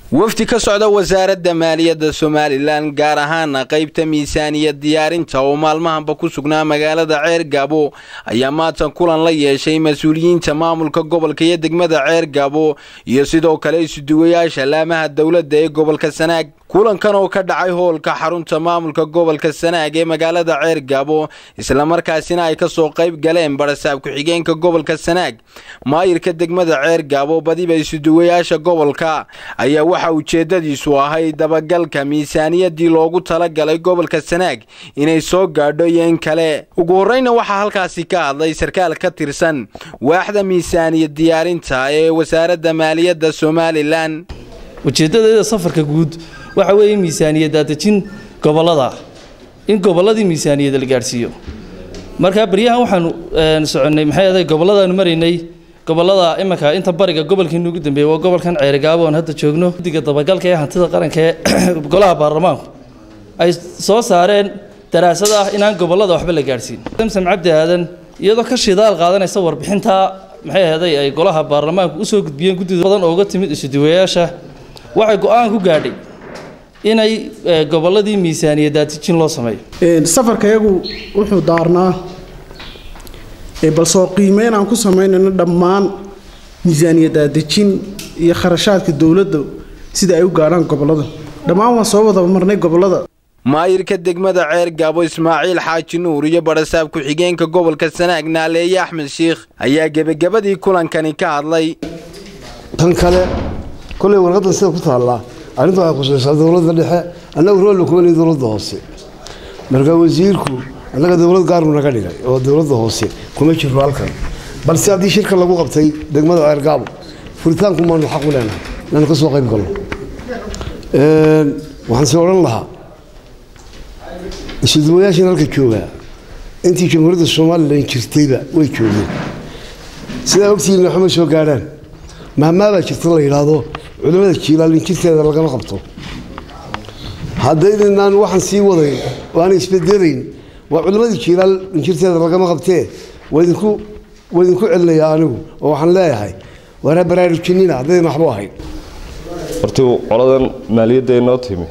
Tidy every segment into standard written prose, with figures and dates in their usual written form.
wafdi ka socda wasaaradda maaliyadda Somaliland gaar ahaan qaybta miisaaniyad diyaarinta oo maalmahanba ku sugnaa magaalada Ceergabo ayaa maanta kulan la yeeshay mas'uuliyiinta maamulka gobolka iyo degmada Ceergabo iyo sidoo kale isuduwayaasha laamaha dawladda ee gobolka Sanaag. kulankan oo ka dhacay hoolka xarunta maamulka gobolka Sanaag ee magaalada Ceergabo isla markaasina ay ka soo qayb galeen barasaab ku xigeenka gobolka Sanaag maayirka degmada Ceergabo badiba isuduwayaasha gobolka ayaa waxa ujeedadiisu ahay dabagalka miisaaniyadii loogu talagalay gobolka Sanaag inay soo gaadho in kale. ugu horeyna waxa halkaasi ka hadlay sarkaal ka tirsan waaxda miisaaniyad diyaarinta ee wasaaradda maaliyadda Somaliland. ujeedada safarka guud waxa weeye miisaaniyadda dejin gobolada in goboladii miisaaniyadda la gaarsiiyo. marka bariyahan waxaan soconay maxay goboladaan marinay gobolada imaka inta bariga gobolkii ugu dambeeyay waa gobolkan Ceergabo oo hadda joogno. diga dabagalka ee hantida qaranka ee golaha baarlamaanku ay soo saareen daraasad ah inaan gobolada waxba la gaarsiin. Samsam Cabdi Aadan iyadoo ka shidaal qaadanaysa warbixinta maxay ay golaha baarlamaanku u soo gudbiyeen guddiga badan oo uga timid isuduwayaasha waxay go'aan ku gaadhay inay goboladii miisaaniyadda dejin loo sameeyo. safarkayagu wuxuu daarnaa bal soo qiimeyn aan ku sameynayno dhammaan miisaaniyadda dejin iyo kharashaadka dawladda sida ay u gaaraan gobolada. dhammaan waan soo wada marnay gobolada. maayirka degmada Ceergabo Ismaaciil Xaaji Nuur iyo barasaab ku xigeenka gobolka Sanaag Naaleeye Axmed Sheekh ayaa gabagabadii kulankani ka hadlay. tan kale كل ورقة نسيت كتها الله أنا ضاع خصوص هذا ولد اللي أنا أقول لكم إني ولد هوسي مرجع وزيركم أنا قد ولد قارن رجالي ولد هوسي كم يشوف بالكم بس هذه شركة اللي وقفتي دقمة Ceergabo فريتانكم ما نلحق لنا لأن قصوا قيم كله وحنسول الله الشدوية شنو الكتشوبة أنت جمهورية الصومال اللي انشرتيها ويشوفين سيدا وقتي إنه حمد شو قارن ما بشرت الله يرادو علماء الشيلة اللي انشرت هذا اللي قام قبطه هذين إن أنا واحد سي وضعي وأنا إسبدرين وعلماء الشيلة اللي انشرت هذا اللي قام قبطه وينكو على يانو وحن لا هاي وأنا براير الشنين هذين محبوهاي أرتو عرضاً مالية ديناتهم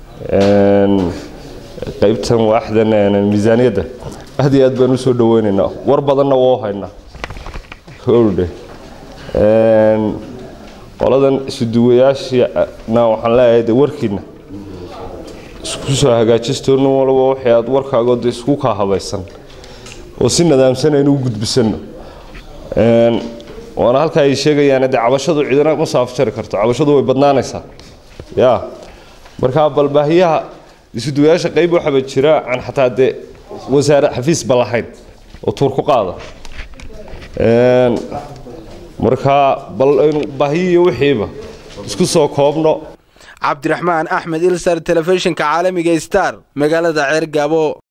قيبتهم واحدة الميزانية ده هذه أدبر نسول دويننا وربضنا واهينا كله قلادن isuduwayaashna waxaan leeyahay warkiina isku soo hagaajistoona walba waxay aad warkaaga isku ka habaysan oo si nidaamsan ay u gudbisano waana halka ay sheegayaan in cabashadu ciidana ma saafjari karto cabashadu way badnaanaysaa marka balbaahiyaha isuduwayaasha qayb waxa jira aan xataa wasaaradda xafiis balahayn oo tuur ku qaada marka bal baahiyo wixiiba isku soo koobno. Cabdiraxmaan Axmed Ilsar telefishinka caalamiga Star magaalada Ceergabo.